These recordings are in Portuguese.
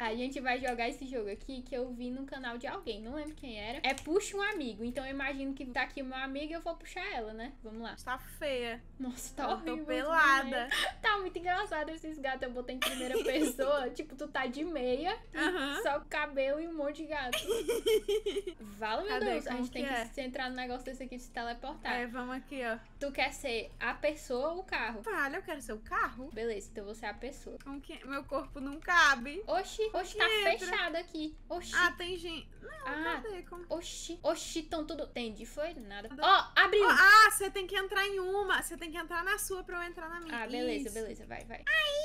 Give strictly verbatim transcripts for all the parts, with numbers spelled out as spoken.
A gente vai jogar esse jogo aqui que eu vi no canal de alguém, não lembro quem era. É puxa um amigo, então eu imagino que tá aqui o meu amigo e eu vou puxar ela, né? Vamos lá. Tá feia. Nossa, tá Eu horrível. tô pelada. Tá muito engraçado esses gatos, eu botei em primeira pessoa. Tipo, tu tá de meia, Aham. só com cabelo e um monte de gato. Vala, meu Cadê? Deus, a Como gente tem que que é? se entrar no negócio desse aqui de se teleportar. É, vamos aqui, ó. Tu quer ser a pessoa ou o carro? Vale, eu quero ser o carro. Beleza, então você é a pessoa. Como que meu corpo não cabe? Oxi, oxi, tá Entra. fechado aqui. Oxi. Ah, tem gente. Não, Ah, cadê? Como... oxi, oxi, tão tudo. Entendi, foi nada. Ó, abriu! Oh, ah, você tem que entrar em uma. Você tem que entrar na sua pra eu entrar na minha. Ah, beleza, Isso. beleza, vai, vai.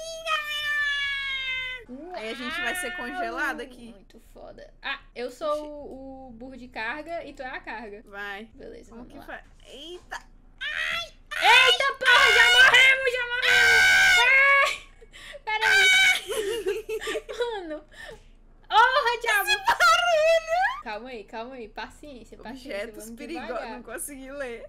Aí a gente vai ser congelado aqui. Muito foda. Ah, eu sou o, o burro de carga e tu é a carga. Vai. Beleza, Como vamos que lá. faz? Eita. Eita, porra, já morremos, já morremos! Ah! Pera aí. Mano. Porra, diabo. Barulho! Calma aí, calma aí. Paciência, paciência. Objetos Vamos perigosos. devagar. Não consegui ler.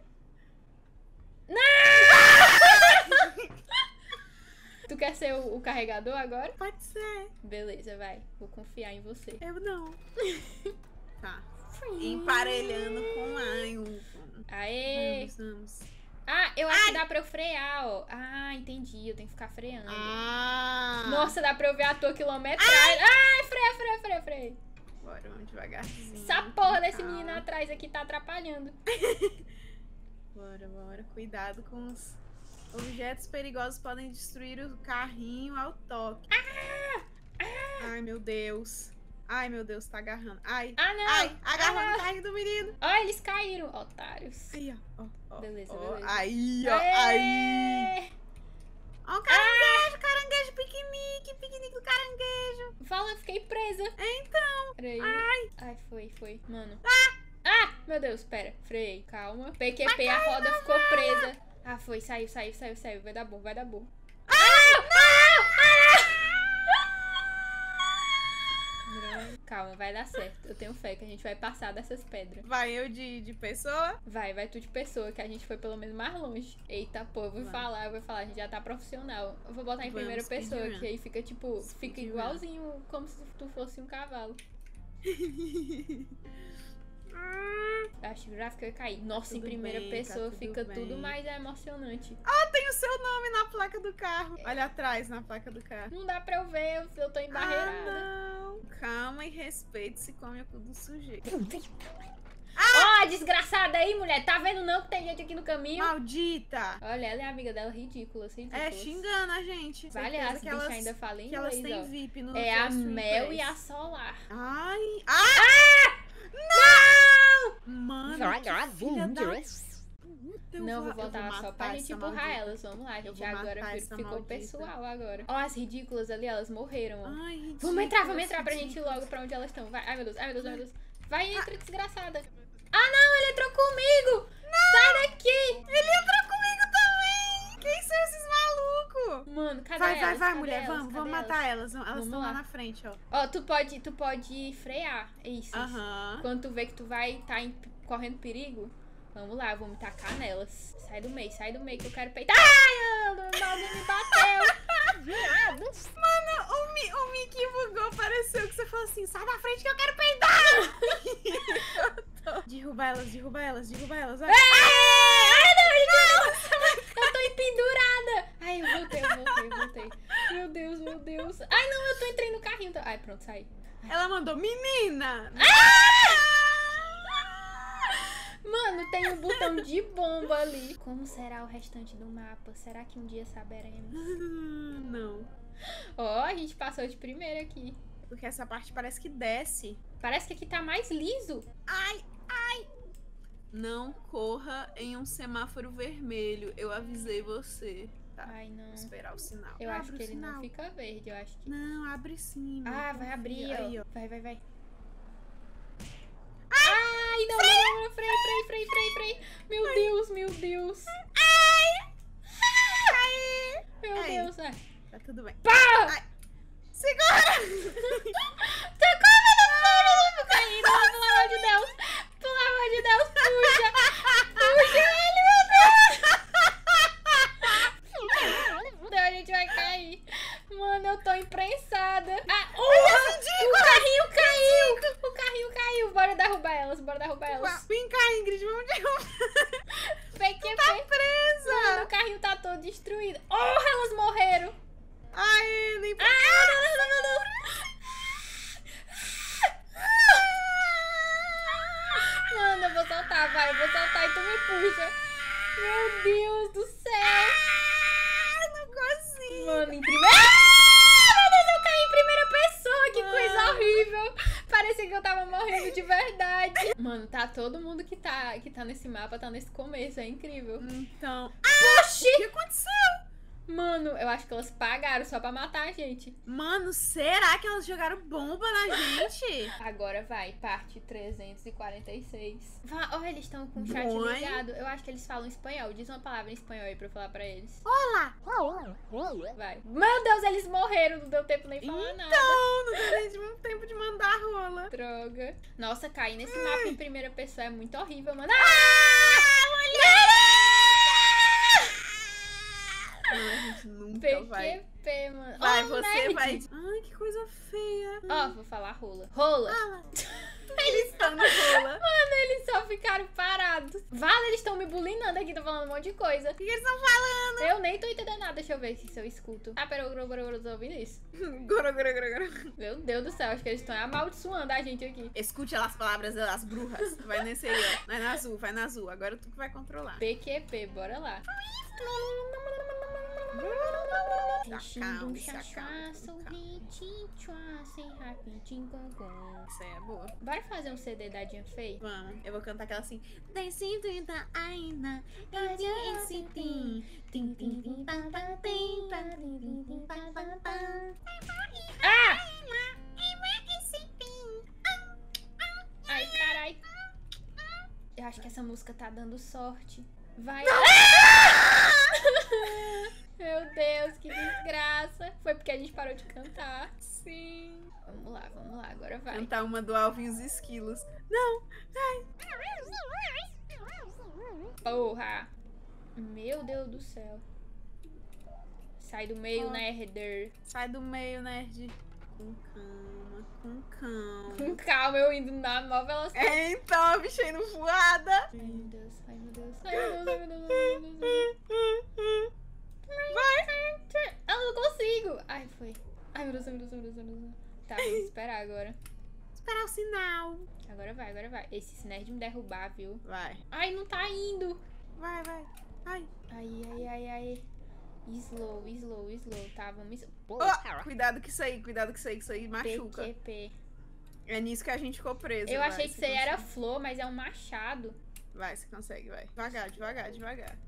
Tu quer ser o, o carregador agora? Pode ser. Beleza, vai. Vou confiar em você. Eu não. Tá. Emparelhando com a Ilton. Aê! Vamos, vamos. Ah, eu acho que dá pra eu frear, ó. Ah, entendi. Eu tenho que ficar freando. Ah! Nossa, dá pra eu ver a tua quilometragem. Ai, freia, freia, freia, freia. Bora, vamos devagarzinho. Essa porra desse Calma. menino atrás aqui tá atrapalhando. Bora, bora. Cuidado com os objetos perigosos, podem destruir o carrinho ao toque. Ah! Ai, meu Deus. Ai, meu Deus, tá agarrando. Ai, Ah, não. ai, agarrando Ah. o carrinho do menino. Ó, eles caíram, otários. Aí, ó, ó, ó. Beleza, ó. beleza. Aí, ó, Aê! aí. Ó o caranguejo, caranguejo, piquenique, piquenique do caranguejo. Fala, eu fiquei presa. Então. Peraí. Ai. Ai, foi, foi. Mano. Ah! Ah! Meu Deus, pera. Freiei. Calma. P Q P, a roda ficou presa. Ah, foi. Saiu, saiu, saiu, saiu. Vai dar bom, vai dar bom. Calma, vai dar certo. Eu tenho fé que a gente vai passar dessas pedras. Vai eu de, de pessoa? Vai, vai tu de pessoa, que a gente foi pelo menos mais longe. Eita, pô, eu vou Vai. falar, eu vou falar, a gente já tá profissional. Eu vou botar em Vamos, primeira pessoa, speedrun. que aí fica tipo, fica Speedrun. igualzinho como se tu fosse um cavalo. Acho que o gráfico ia cair. Nossa, em Tudo primeira bem, tá pessoa tudo fica bem. tudo mais emocionante. Ah, tem o seu nome na placa do carro. Olha atrás na placa do carro. Não dá pra eu ver, eu, eu tô embarreirada. Ah, não. Calma e respeite se come o cu do sujeito. Ó, desgraçada aí, mulher. Tá vendo não que tem gente aqui no caminho? Maldita! Olha, ela é amiga dela, ridícula, assim. É, xingando a gente. Vale, Certeza as que bichas elas, ainda falam que elas inglês, têm ó. V I P no É a Just Mel Replays. e a Solar. Ai! Ah! Não! Mano, que filha da... Eu Não, vou eu voltar só pra matar gente essa empurrar maldita. elas. Vamos lá, a Eu gente vou agora matar fi- essa ficou maldita. pessoal agora. Ó, as ridículas ali, elas morreram, ó. Ai, ridículas, Vamos entrar, vamos entrar pra gente ir ridículas. logo pra onde elas estão. Vai, ai meu Deus, ai meu Deus, ai meu Deus. Vai, entra, desgraçada. Ah, não, ele entrou comigo. Sai daqui. Ele entrou comigo também! Quem são esses malucos? Mano, cadê Vai, elas? vai, vai, Cadê mulher, elas? vamos, Cadê vamos elas? matar elas. Elas Vamos estão lá. lá na frente, ó. Ó, tu pode, tu pode frear. Isso, isso. Aham. Quando tu vê que tu vai tá em- correndo perigo, vamos lá, eu vou me tacar nelas. Sai do meio, sai do meio que eu quero peitar. Ai, o Naldo me bateu. Mano, o, Mi, o Mickey bugou, pareceu que você falou assim, sai da frente que eu quero peidar! Derruba elas, derruba elas, derruba elas. Vai. Ai, não, gente, não. Eu tô empendurada. Ai, eu voltei, eu voltei, eu voltei. Meu Deus, meu Deus. Ai, não, eu tô entrei no carrinho. Tô... Ai, pronto, saí. Ela mandou, menina! Mano, tem um botão de bomba ali. Como será o restante do mapa? Será que um dia saberemos? Não. Ó, a gente passou de primeira aqui. Porque essa parte parece que desce. Parece que aqui tá mais liso. Ai, ai! Não corra em um semáforo vermelho. Eu avisei você. Tá. Ai, não. Vou esperar o sinal. Eu Abre acho o que ele sinal. não fica verde, eu acho que... Não, abre sim. Ah, não vai confia. abrir, ó. Aí, ó. Vai, vai, vai. Ai, não, não, não, freio, freio, freio, freio, freio. Meu Deus, meu Deus. Ai! Ai! Meu Ai. Deus, ai. Tá tudo bem. Pá! Ai. Segura! Socorro, meu Deus, eu vou cair, não, pelo amor de Deus. Pelo amor de Deus, puxa. Puxa ele, meu Deus. Não, a gente vai cair. Mano, eu tô imprensada. Ah, uh! Meu Deus do céu. Ah, não consigo. Mano, em primeira... Ah, meu Deus, eu caí em primeira pessoa. Que coisa horrível. Parecia que eu tava morrendo de verdade. Mano, tá todo mundo que tá, que tá nesse mapa, tá nesse começo. É incrível. Então... Oxi! O que aconteceu? Mano, eu acho que elas pagaram só pra matar a gente. Mano, será que elas jogaram bomba na gente? Agora vai, parte trezentos e quarenta e seis. Vá, olha, eles estão com o chat Bom, hein? ligado. Eu acho que eles falam espanhol. Diz uma palavra em espanhol aí pra eu falar pra eles. Olá! Vai. Meu Deus, eles morreram. Não deu tempo nem falar nada. Então, não deu nem de- tempo de mandar rola. Droga. Nossa, cair nesse mapa em primeira pessoa é muito horrível, mano. Ah! Mulher! Não, a gente nunca P vai. Q P, mano. Vai, Oh, você nerd. vai. Ai, que coisa feia. Ó, vou falar rola. Rola. Fala. Eles estão no rola. Mano, eles só ficaram parados. Vale, eles estão me bulinando aqui, tô falando um monte de coisa. O que eles estão falando? Eu nem tô entendendo nada, deixa eu ver se eu escuto. Ah, pera, eu tô ouvindo isso. Goro, goro, goro, goro. Meu Deus do céu, acho que eles estão amaldiçoando a gente aqui. Escute as palavras das bruxas. Vai nesse aí, ó. Vai na azul, vai na azul. Agora tu que vai controlar. P Q P, bora lá. Enchendo um chachaço, ritinho, sem rapidinho, gongom. Isso aí é boa. Bora fazer um C D da Jean Fei? Vamos. Eu vou cantar aquela assim. Tem cinquenta ainda. Esse tim. Tim, tim, tim, pá, pá, tim, pá, tim, tim, tim, pá, pá, pá. Ah! Ai, carai. Eu acho que essa música tá dando sorte. Vai. Ah! Meu Deus, que desgraça. Foi porque a gente parou de cantar. Sim. Vamos lá, vamos lá, agora vai. Cantar uma do Alvin e os Esquilos. Não. Porra. Meu Deus do céu. Sai do meio, Ó. nerder. Sai do meio, nerd. Com calma, com calma. Com calma, eu indo na maior velocidade. É, então, a bichinha indo voada. Ai, meu Deus, ai, meu Deus. Ai, meu Deus, ai, meu Deus, ai, meu Deus. Vai. Eu não consigo. Ai, foi. Ai, meu Deus, ai, meu Deus, ai, meu Deus, ai, meu Deus. Tá, vamos esperar agora. Esperar o sinal. Agora vai, agora vai. Esse nerd me derrubar, viu? Vai. Ai, não tá indo. Vai, vai. Ai. Ai, ai, ai, ai. Slow, slow, slow. Tá, vamos... Oh, cuidado com isso aí, cuidado com isso aí, que isso aí machuca. P Q P. É nisso que a gente ficou preso. Eu vai, achei que você você era consegue. flor, mas é um machado. Vai, você consegue, vai. Devagar, devagar, devagar.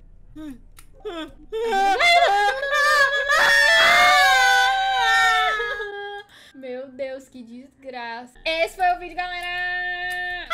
Meu Deus, que desgraça. Esse foi o vídeo, galera.